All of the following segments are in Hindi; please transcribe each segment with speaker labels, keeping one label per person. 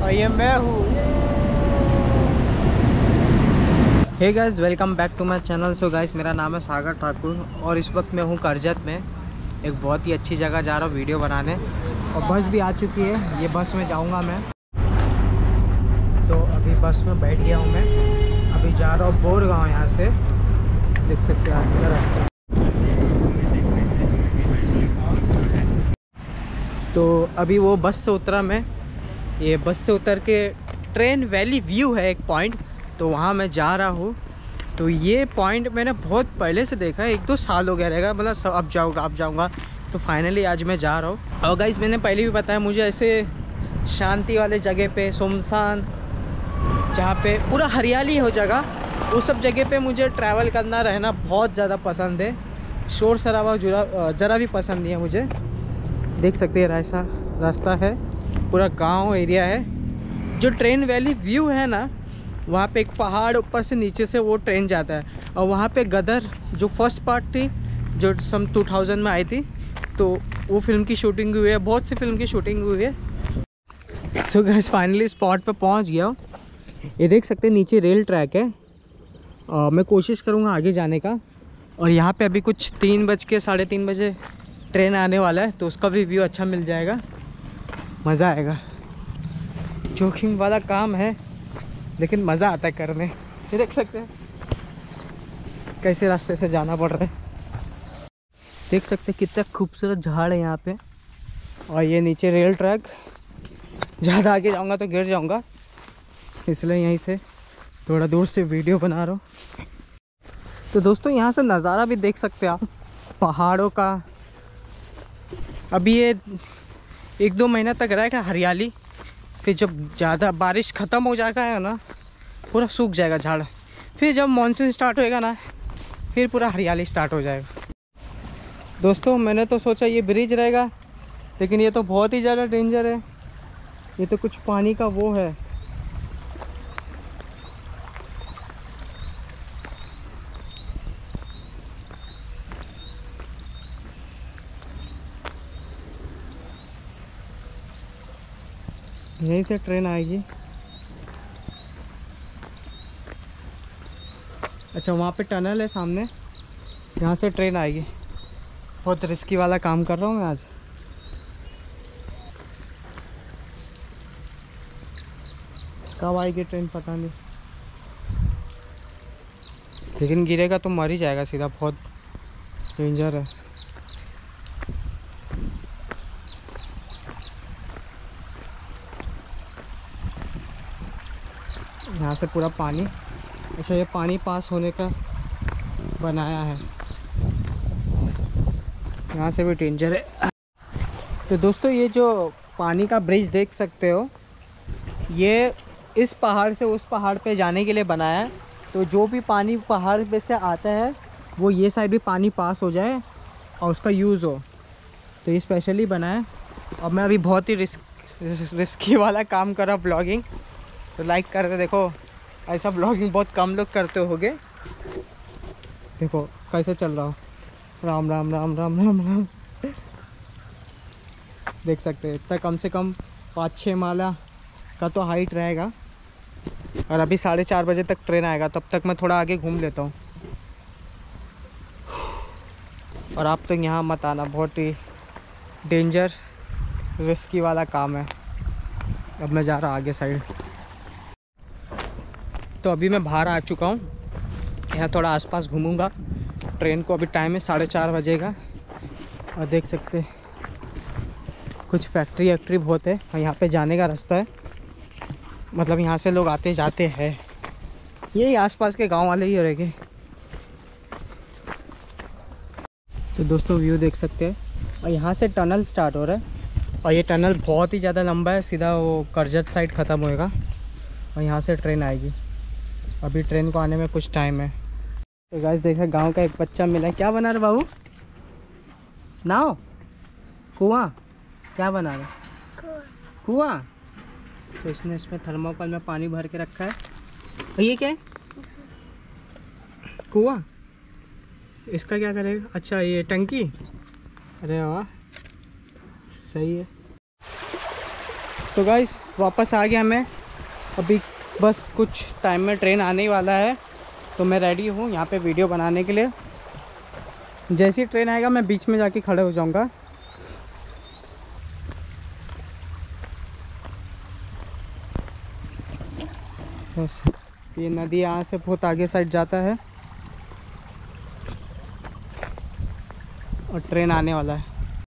Speaker 1: और ये मैं हूँ। Hey guys, welcome back to my channel. So guys, मेरा नाम है सागर ठाकुर और इस वक्त मैं हूँ करजत में। एक बहुत ही अच्छी जगह जा रहा हूँ वीडियो बनाने और बस भी आ चुकी है। ये बस में जाऊँगा मैं। तो अभी बस में बैठ गया हूँ मैं। अभी जा रहा हूँ बोर गाँव। यहाँ से देख सकते हैं आगे का रास्ता। तो अभी वो बस से उतरा मैं। ये बस से उतर के ट्रेन वैली व्यू है एक पॉइंट, तो वहाँ मैं जा रहा हूँ। तो ये पॉइंट मैंने बहुत पहले से देखा है, 1-2 साल हो गया रहेगा, मतलब सब अब जाऊँगा। तो फाइनली आज मैं जा रहा हूँ। और गाइस, मैंने पहले भी बताया मुझे ऐसे शांति वाले जगह पे, सुनसान जहाँ पे पूरा हरियाली हो जगह, वो सब जगह पे मुझे ट्रैवल करना रहना बहुत ज़्यादा पसंद है। शोर शराबा ज़रा भी पसंद नहीं है मुझे। देख सकते हैं ऐसा रास्ता है, पूरा गांव एरिया है। जो ट्रेन वैली व्यू है ना, वहाँ पे एक पहाड़ ऊपर से नीचे से वो ट्रेन जाता है। और वहाँ पे गदर जो फर्स्ट पार्ट थी, जो सम 2000 में आई थी, तो वो फिल्म की शूटिंग हुई है। बहुत सी फिल्म की शूटिंग हुई है। सो गाइस, फाइनली स्पॉट पे पहुँच गया हूँ। ये देख सकते हैं नीचे रेल ट्रैक है। मैं कोशिश करूँगा आगे जाने का। और यहाँ पे अभी कुछ 3 बज के 3:30 बजे ट्रेन आने वाला है, तो उसका भी व्यू अच्छा मिल जाएगा, मज़ा आएगा। जोखिम वाला काम है लेकिन मज़ा आता है करने। ये देख सकते हैं कैसे रास्ते से जाना पड़ रहा है। देख सकते हैं कितना खूबसूरत झाड़ है यहाँ पे। और ये नीचे रेल ट्रैक। ज़्यादा आगे जाऊँगा तो गिर जाऊँगा, इसलिए यहीं से थोड़ा दूर से वीडियो बना रहा हूँ। तो दोस्तों, यहाँ से नज़ारा भी देख सकते हैं आप पहाड़ों का। अभी ये 1-2 महीना तक रहेगा हरियाली, फिर जब ज़्यादा बारिश ख़त्म हो जाएगा है ना, पूरा सूख जाएगा झाड़। फिर जब मानसून स्टार्ट होएगा ना, फिर पूरा हरियाली स्टार्ट हो जाएगा। दोस्तों, मैंने तो सोचा ये ब्रिज रहेगा, लेकिन ये तो बहुत ही ज़्यादा डेंजर है। ये तो कुछ पानी का वो है। यहीं से ट्रेन आएगी। अच्छा, वहाँ पे टनल है सामने, यहाँ से ट्रेन आएगी। बहुत रिस्की वाला काम कर रहा हूँ मैं आज। कब आएगी ट्रेन पता नहीं, लेकिन गिरेगा तो मर ही जाएगा सीधा। बहुत डेंजर है। यहाँ से पूरा पानी। अच्छा, ये पानी पास होने का बनाया है, यहाँ से भी डेंजर है। तो दोस्तों, ये जो पानी का ब्रिज देख सकते हो, ये इस पहाड़ से उस पहाड़ पे जाने के लिए बनाया है। तो जो भी पानी पहाड़ पे से आता है, वो ये साइड भी पानी पास हो जाए और उसका यूज़ हो, तो ये स्पेशली बना है। और मैं अभी बहुत ही रिस्की वाला काम कर रहा हूँ, ब्लॉगिंग। तो लाइक करके देखो, ऐसा ब्लॉगिंग बहुत कम लोग करते होंगे। देखो कैसे चल रहा हूँ, राम राम राम राम राम राम। देख सकते हैं इतना कम से कम 5-6 माला का तो हाइट रहेगा। और अभी 4:30 बजे तक ट्रेन आएगा, तब तक मैं थोड़ा आगे घूम लेता हूँ। और आप तो यहाँ मत आना, बहुत ही डेंजर रिस्की वाला काम है। अब मैं जा रहा आगे साइड। तो अभी मैं बाहर आ चुका हूँ, यहाँ थोड़ा आसपास घूमूंगा। ट्रेन को अभी टाइम है 4:30 बजे का। और देख सकते कुछ फैक्ट्री बहुत है, और यहाँ पे जाने का रास्ता है, मतलब यहाँ से लोग आते जाते हैं। यही आसपास के गांव वाले ही रहेंगे। तो दोस्तों, व्यू देख सकते हैं। और यहाँ से टनल स्टार्ट हो रहा है, और ये टनल बहुत ही ज़्यादा लंबा है, सीधा वो करजत साइड ख़त्म होएगा और यहाँ से ट्रेन आएगी। अभी ट्रेन को आने में कुछ टाइम है। तो गाइस, देखा गांव का एक बच्चा मिला है। क्या बना रहे बाबू? नाव? कुआं? क्या बना रहे? कुआं। तो इसने इसमें थर्मोकोल में पानी भर के रखा है। और ये क्या है? कुआं। इसका क्या करेगा? अच्छा, ये टंकी। अरे वाह, सही है। सो गाइस वापस आ गया मैं। अभी बस कुछ टाइम में ट्रेन आने ही वाला है, तो मैं रेडी हूँ यहाँ पे वीडियो बनाने के लिए। जैसी ट्रेन आएगा मैं बीच में जाके खड़े हो जाऊँगा। बस ये नदी यहाँ से बहुत आगे साइड जाता है और ट्रेन आने वाला है।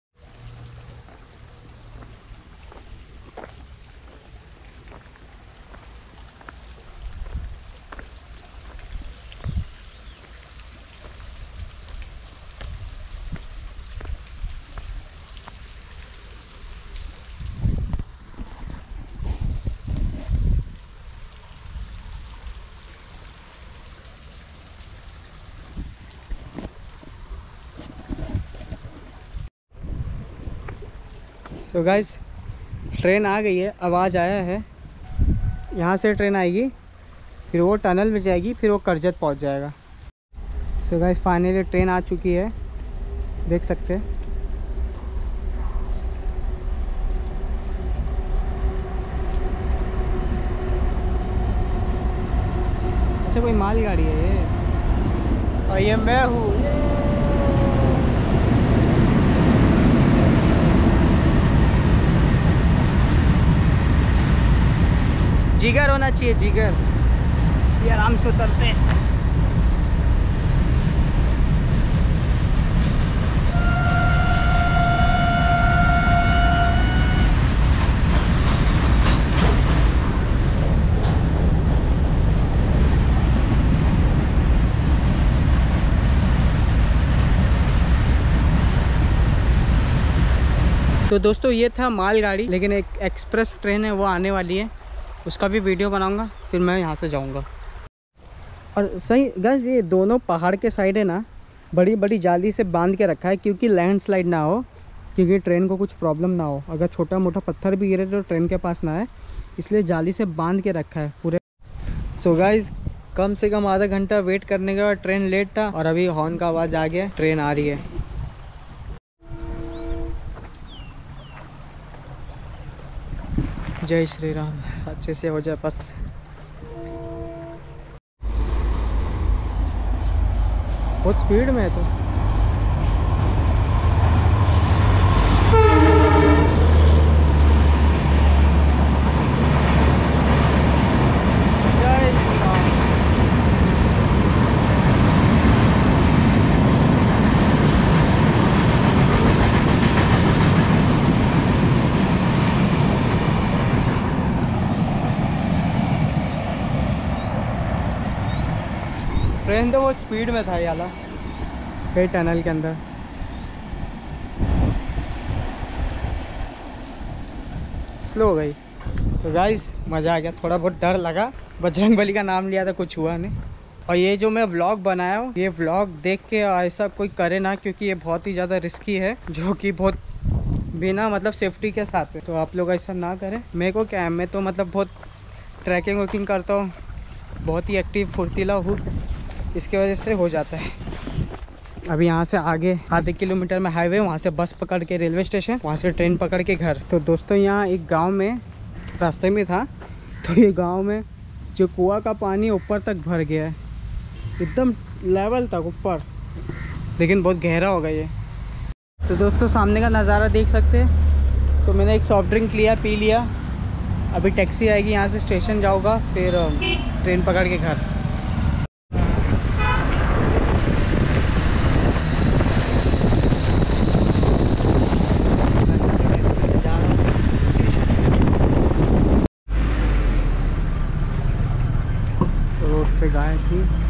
Speaker 1: सो गाइस ट्रेन आ गई है, आवाज़ आया है। यहाँ से ट्रेन आएगी, फिर वो टनल में जाएगी, फिर वो करजत पहुँच जाएगा। सो गाइस फाइनली ट्रेन आ चुकी है, देख सकते हैं। अच्छा कोई मालगाड़ी है ये, और ये मैं हूँ। जिगर होना चाहिए, जिगर। ये आराम से उतरते हैं। तो दोस्तों ये था मालगाड़ी, लेकिन एक एक्सप्रेस ट्रेन है वो आने वाली है, उसका भी वीडियो बनाऊंगा, फिर मैं यहाँ से जाऊँगा। और सही गाइस ये दोनों पहाड़ के साइड है ना, बड़ी बड़ी जाली से बांध के रखा है, क्योंकि लैंडस्लाइड ना हो, क्योंकि ट्रेन को कुछ प्रॉब्लम ना हो। अगर छोटा मोटा पत्थर भी गिरे तो ट्रेन के पास ना है, इसलिए जाली से बांध के रखा है पूरे। सो गाइस कम से कम आधा घंटा वेट करने के बाद ट्रेन लेट था, और अभी हॉर्न का आवाज़ आ गया, ट्रेन आ रही है। जय श्री राम, अच्छे से हो जाए बस। बहुत स्पीड में है तो। जय श्री राम। ट्रेन तो बहुत स्पीड में था याला, कई टनल के अंदर। स्लो हो गई। तो गाइस मज़ा आ गया, थोड़ा बहुत डर लगा, बजरंगबली का नाम लिया था, कुछ हुआ नहीं। और ये जो मैं व्लॉग बनाया हूँ, ये व्लॉग देख के ऐसा कोई करे ना, क्योंकि ये बहुत ही ज़्यादा रिस्की है, जो कि बहुत बिना मतलब सेफ्टी के साथ है। तो आप लोग ऐसा ना करें। मेरे को क्या है, मैं तो मतलब बहुत ट्रैकिंग वैकिंग करता हूँ, बहुत ही एक्टिव फुर्तीला हूँ, इसकी वजह से हो जाता है। अभी यहाँ से आगे आधे किलोमीटर में हाईवे, वहाँ से बस पकड़ के रेलवे स्टेशन, वहाँ से ट्रेन पकड़ के घर। तो दोस्तों यहाँ एक गांव में रास्ते में था, तो ये गांव में जो कुआं का पानी ऊपर तक भर गया है, एकदम लेवल तक ऊपर, लेकिन बहुत गहरा हो गया ये। तो दोस्तों सामने का नज़ारा देख सकते हैं। तो मैंने एक सॉफ्ट ड्रिंक लिया, पी लिया। अभी टैक्सी आएगी, यहाँ से स्टेशन जाऊँगा, फिर ट्रेन पकड़ के घर। रोड पे गाय थी।